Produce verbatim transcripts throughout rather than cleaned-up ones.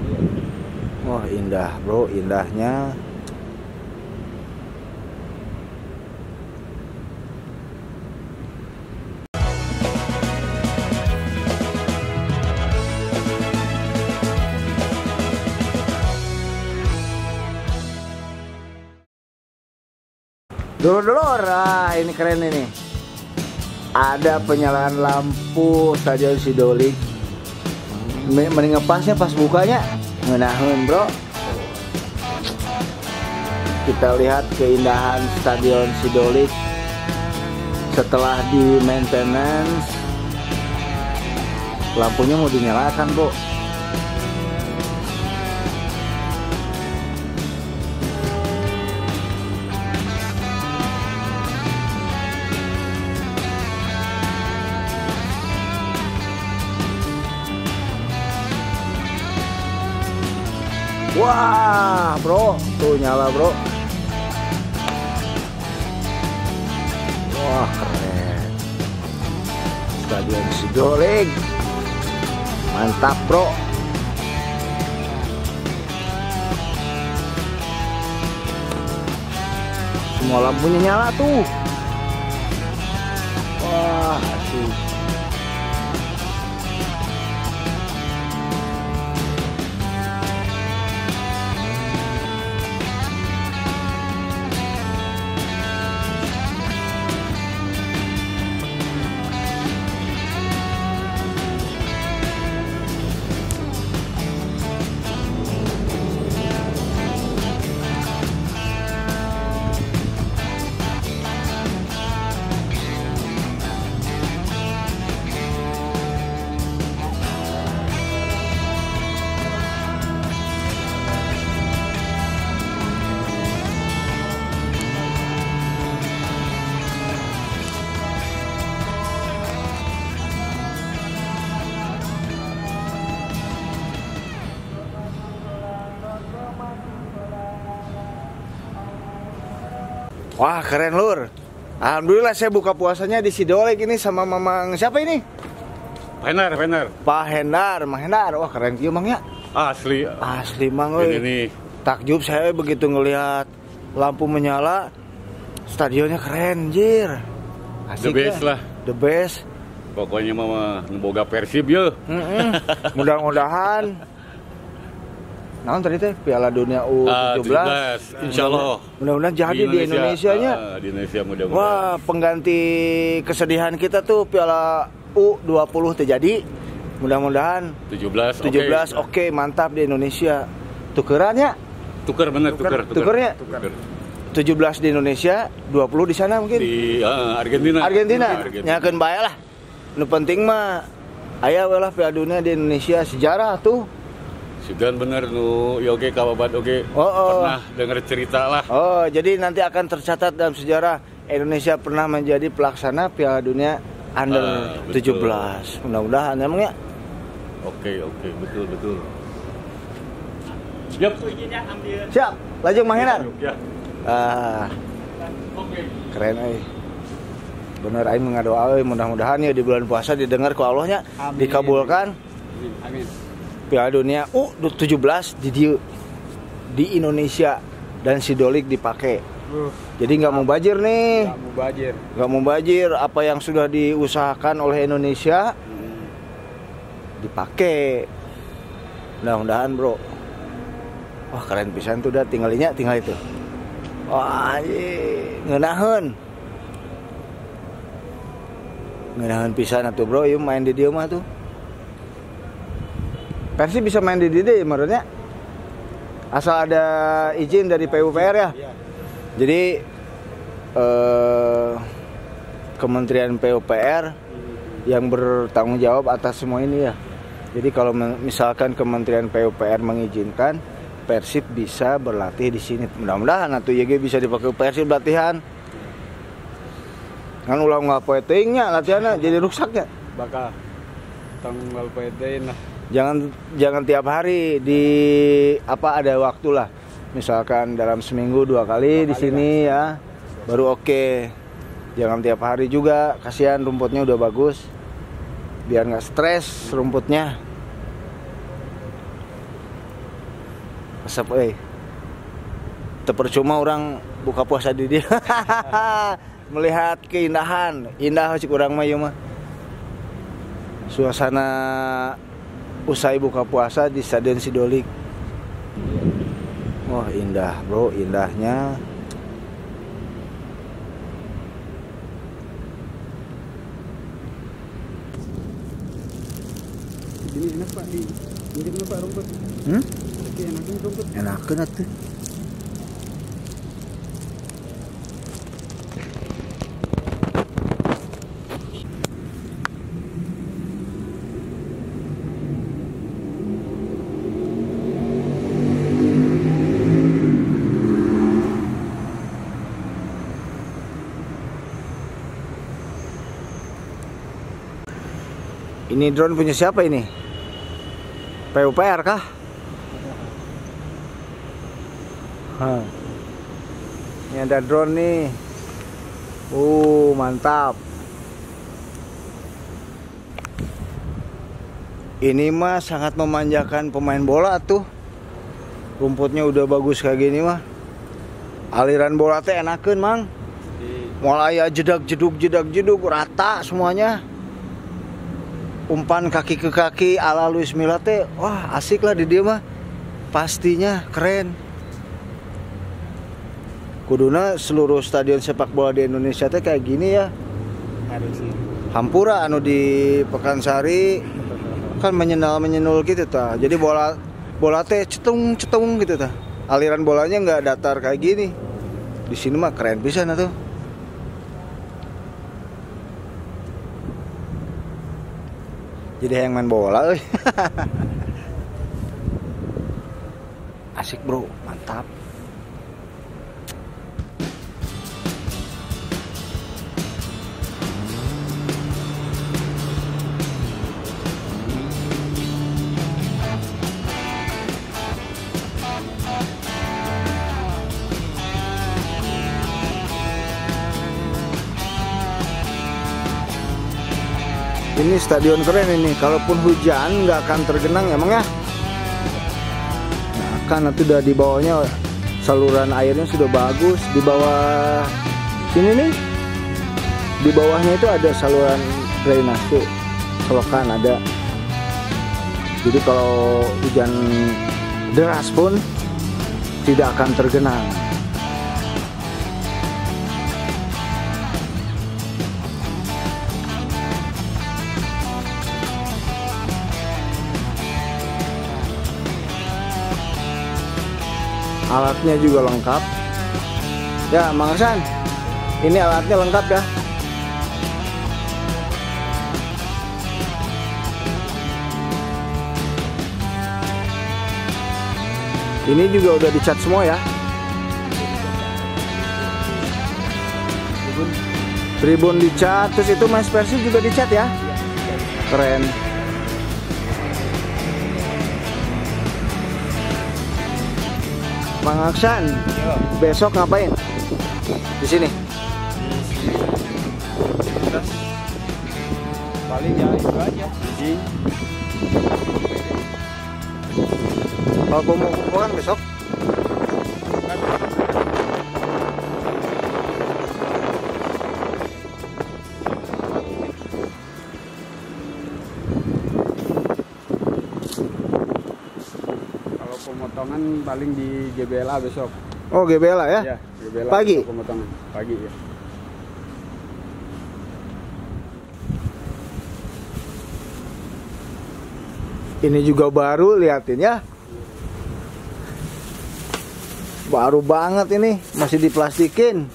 Wah indah bro, indahnya. Dulur-dulur, ah ini keren ini. Ada penyalaan lampu Stadion Sidolik. Mending ngepasnya pas bukanya. Ngeunahun bro. Kita lihat keindahan Stadion Sidolik setelah di maintenance. Lampunya mau dinyalakan bro. Wah bro, tuh nyala bro. Wah keren. Stadion Sidolik. Mantap bro. Semua lampunya nyala tuh. Wah asik. Wah keren lur. Alhamdulillah saya buka puasanya di Sidolik ini sama Mamang siapa ini? Hendar, Hendar. Pak Hendar, Mang Hendar. Wah keren kieu Mang ya. Asli. Asli Mang euy. Ini Takjub saya begitu ngelihat lampu menyala. Stadionnya keren jir. Asik the best ya. lah. The best. Pokoknya mama ngeboga Persib ya. Mudah-mudahan naon tadi teh Piala Dunia U tujuh belas. Uh, Insyaallah. Mudah-mudahan jadi di Indonesia nya. Uh, di Indonesia mudah-mudahan. Wah, pengganti kesedihan kita tuh Piala U dua puluh terjadi. Mudah-mudahan tujuh belas tujuh belas oke okay. Okay, mantap di Indonesia. Tukerannya? Tuker bener tuker. Tuker, tukernya? Tuker. tujuh belas di Indonesia, dua puluh di sana mungkin. Di uh, Argentina. Argentina. Nyakeun bae lah. Nu penting mah aya we lah Piala Dunia di Indonesia, sejarah tuh. Sudah bener nu yoge kawabat oge oh, oh. pernah dengar cerita lah. Oh, jadi nanti akan tercatat dalam sejarah Indonesia pernah menjadi pelaksana Piala Dunia Under uh, tujuh belas. Mudah-mudahan emang ya. Oke, oke, betul, betul. Siap. Siap. Lajeng Mang Hendar. Ya. Ah. Oke. Keren euy. Bener aing mengadoa euy mudah-mudahan ya di bulan puasa didengar ku Allahnya, dikabulkan. Amin. Amin. Piala Dunia U tujuh belas di di, di Indonesia dan Sidolik dipakai. Uh, Jadi nggak mau bajir nih. Nggak mau bajir. Nggak mau bajir. Apa yang sudah diusahakan oleh Indonesia hmm. dipakai. Mudah-mudahan bro. Wah keren pisan tuh dah tinggalinya tinggal itu. Wah ngeunaheun. Ngeunaheun pisan atuh bro, yuk main di dieu mah tuh. Persib bisa main di D D menurutnya asal ada izin dari P U P R ya. Jadi eh, Kementerian P U P R yang bertanggung jawab atas semua ini ya. Jadi kalau misalkan Kementerian P U P R mengizinkan, Persib bisa berlatih di sini. Mudah-mudahan atuh Y G bisa dipakai Persib latihan. Kan ulang nggak poe teuingnya latihannya jadi rusaknya. Bakal tanggal poe teuing lah. Jangan jangan tiap hari di apa ada waktu lah. Misalkan dalam seminggu dua kali dua di sini lah. Ya. Baru oke. Okay. Jangan tiap hari juga, kasihan rumputnya udah bagus. Biar nggak stres rumputnya. Asap euy. Teu percuma orang buka puasa di dia. Melihat keindahan, indah cik urang mah ieu mah. Suasana usai buka puasa di Stadion Sidolik. Wah, indah, Bro, indahnya. Ini enak Pak di ini Pak rumput. Hmm? Oke, enakin rumput. Enakeun atuh. Ini drone punya siapa ini? P U P R kah? Hah. Ini ada drone nih. Uh, mantap. Ini mah sangat memanjakan pemain bola tuh. Rumputnya udah bagus kayak gini mah. Aliran bola teh enakeun, Mang. Mulai jedak jeduk jedak jeduk rata semuanya. Umpan kaki ke kaki ala Luis Milla teh, wah asik lah di dia mah. Pastinya keren. Kuduna seluruh stadion sepak bola di Indonesia teh kayak gini ya. Harusnya. Hampura anu di Pekansari kan menyenal menyenul gitu ta. Jadi bola bola teh cetung cetung gitu ta. Aliran bolanya nggak datar kayak gini. Di sini mah keren pisan atuh. Jadi yang main bola euy. Asik, Bro, mantap. Ini stadion keren ini, kalaupun hujan nggak akan tergenang emang ya. Nah, kan itu udah di bawahnya saluran airnya sudah bagus. Di bawah sini nih, di bawahnya itu ada saluran drainase, selokan ada. Jadi kalau hujan deras pun tidak akan tergenang. Alatnya juga lengkap. Ya, Mang Hasan, ini alatnya lengkap ya. Ini juga udah dicat semua ya. Tribun dicat, terus itu Mas Persib juga dicat ya. Keren. Mang Aksan, besok ngapain? Di sini? Paling ya itu aja. Jadi Kalau mau pulang besok? pemotongan paling di G B L A besok. Oh, G B L A ya? Ya, G B L A pagi? Pemotongan pagi ya. Ini juga baru, liatin ya. Baru banget ini, masih diplastikin.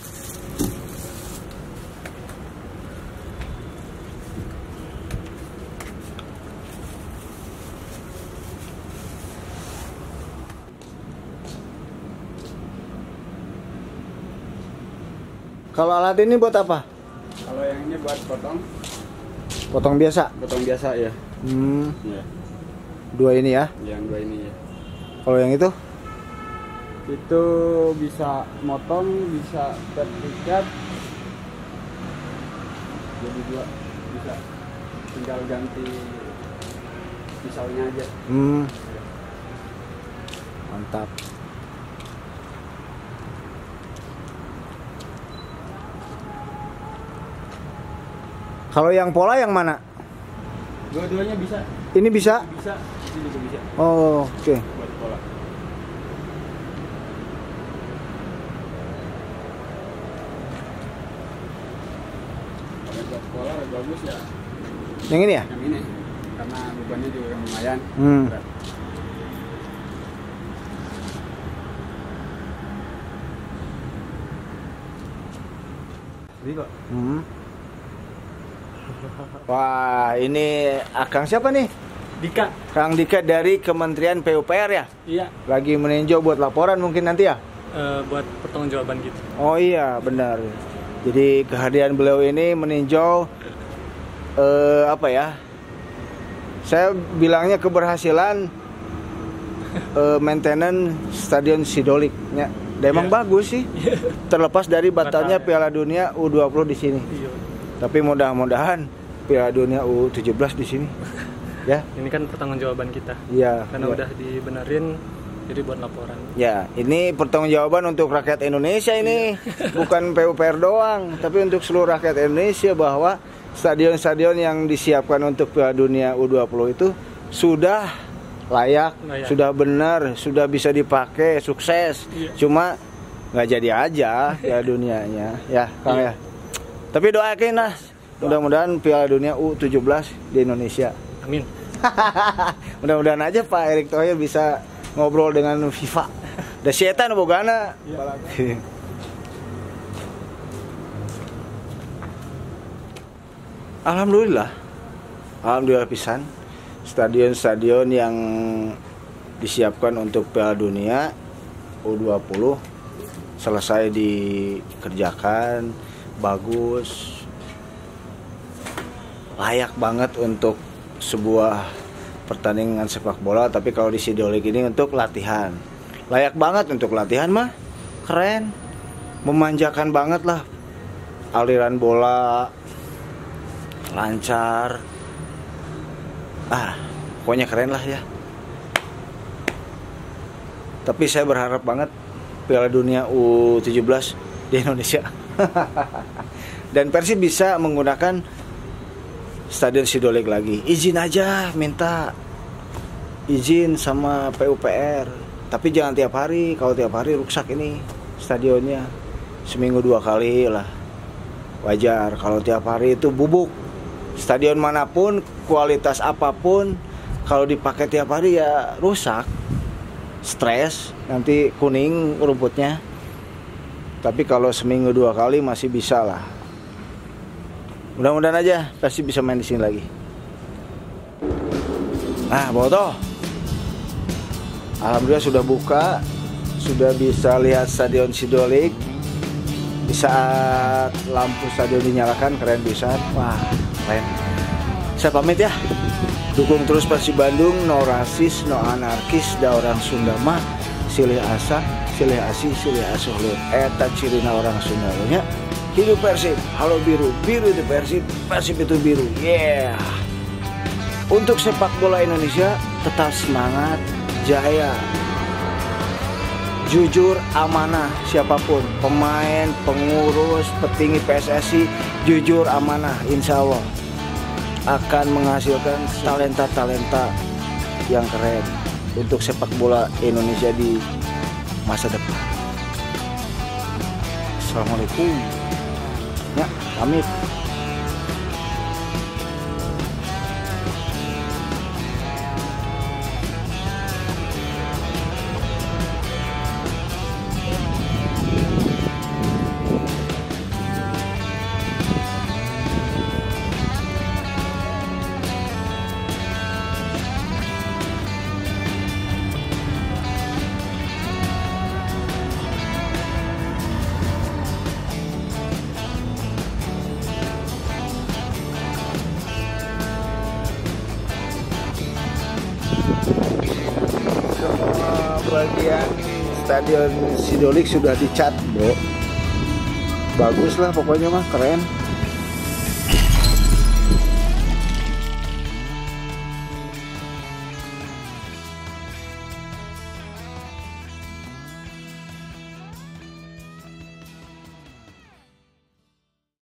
Kalau alat ini buat apa? Kalau yang ini buat potong. Potong biasa? Potong biasa ya. Hmm. Ya. Dua ini ya? Yang dua ini ya. Kalau yang itu? Itu bisa motong, bisa vertikat. Jadi dua bisa. Tinggal ganti pisaunya aja. Hmm. Mantap. Kalau yang pola yang mana? Dua-duanya bisa. Ini bisa? Bisa. Ini juga bisa. Oh, oke. Okay. Buat pola. Kalau buat pola lebih bagus ya. Yang ini ya? Yang ini. Karena bebannya juga lumayan. Hmm. Berat. Ini kok. Hmm. Wah, ini Akang siapa nih? Dika. Kang Dika dari Kementerian P U P R ya? Iya. Lagi meninjau buat laporan mungkin nanti ya? Uh, buat pertanggungjawaban gitu. Oh iya, benar. Jadi kehadiran beliau ini meninjau eh, apa ya? Saya bilangnya keberhasilan eh, maintenance Stadion Sidolik. Ya, dan emang Yeah. bagus sih. Terlepas dari batalnya Batal, ya. Piala Dunia U dua puluh di sini. Iya. Tapi mudah-mudahan Piala Dunia U tujuh belas di sini. Ya. Ini kan pertanggungjawaban kita. Iya. Karena ya. udah dibenerin, jadi buat laporan. Ya, ini pertanggungjawaban untuk rakyat Indonesia ini. Bukan P U P R doang, tapi untuk seluruh rakyat Indonesia bahwa stadion-stadion yang disiapkan untuk Piala Dunia U dua puluh itu sudah layak, Layak. sudah benar, sudah bisa dipakai, sukses. Iya. Cuma nggak jadi aja Piala Dunianya, ya, Kang ya. Iya. Tapi doain lah, mudah-mudahan Piala Dunia U tujuh belas di Indonesia. Amin. Mudah-mudahan aja Pak Erick Thohir bisa ngobrol dengan FIFA. Da setan bogana. Ya. Alhamdulillah. Alhamdulillah pisan. Stadion-stadion yang disiapkan untuk Piala Dunia U dua puluh selesai dikerjakan, bagus. Layak banget untuk sebuah pertandingan sepak bola, tapi kalau di Sidolik ini untuk latihan. Layak banget untuk latihan mah. Keren. Memanjakan banget lah. Aliran bola lancar. Ah, pokoknya keren lah ya. Tapi saya berharap banget Piala Dunia U tujuh belas di Indonesia. Dan Persib bisa menggunakan Stadion Sidolik lagi. Izin aja, minta izin sama P U P R. Tapi jangan tiap hari. Kalau tiap hari rusak ini stadionnya. Seminggu dua kali lah. Wajar. Kalau tiap hari itu bubuk. Stadion manapun, kualitas apapun, kalau dipakai tiap hari ya rusak. Stres, nanti kuning rumputnya. Tapi kalau seminggu dua kali masih bisa lah. Mudah-mudahan aja pasti bisa main di sini lagi. Nah, Boto. Alhamdulillah sudah buka, sudah bisa lihat Stadion Sidolik. Di saat lampu stadion dinyalakan, keren bisa. Wah, keren. Saya pamit ya. Dukung terus Persib Bandung, no rasis, no anarkis, da orang Sunda mah silih asa, silih asih, silih asuh leuh. Eta cirina orang Sunda nya. Hidup Persib, halo biru, biru itu Persib, Persib itu biru. Yeah. Untuk sepak bola Indonesia tetap semangat, jaya. Jujur, amanah siapapun, pemain, pengurus, petinggi P S S I, jujur, amanah, insya Allah akan menghasilkan talenta-talenta yang keren untuk sepak bola Indonesia di masa depan. Assalamualaikum. Ya, pamit. Bagian Stadion Sidolik sudah dicat, bro. Bagus lah pokoknya mah, keren.